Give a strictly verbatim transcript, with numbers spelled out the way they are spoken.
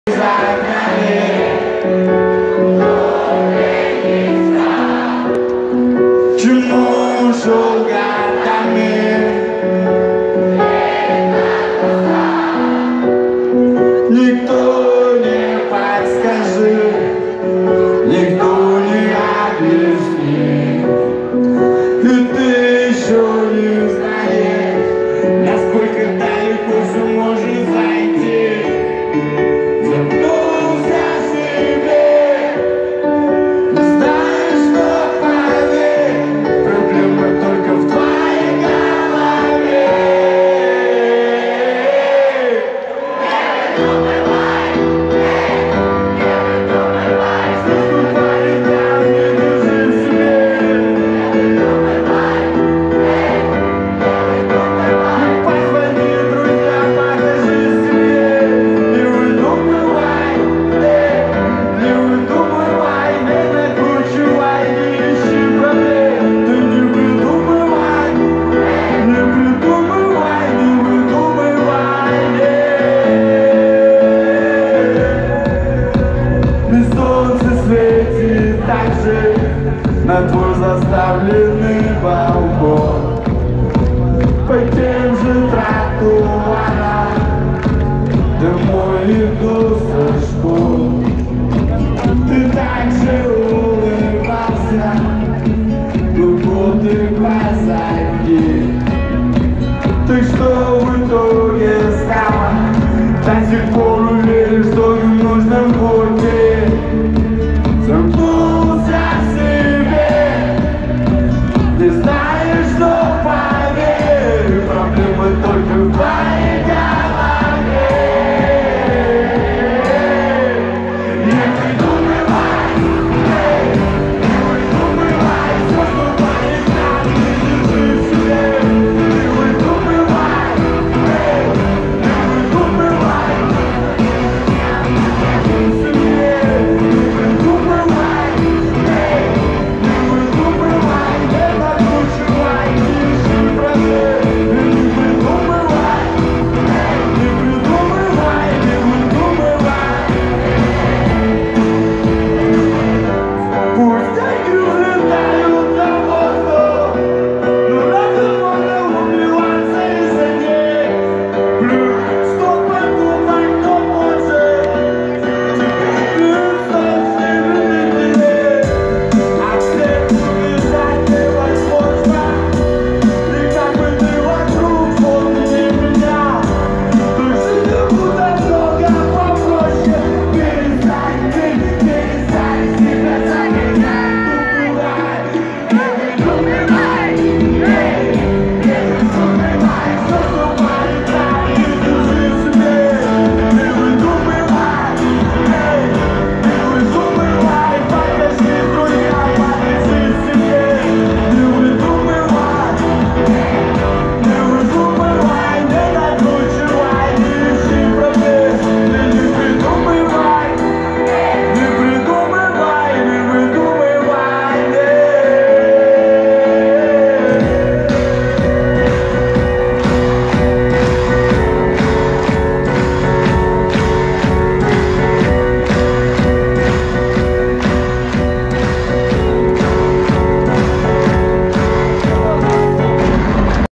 Чему шугатами? Никто не подскажет, никто не объяснит. И ты еще не знаешь, насколько далеко все может зайти. Вернулся себе, знаешь, что поверь, проблема только в твоей голове. Также на твой заставленный балкон, по тем же тротуарам домой иду со школы.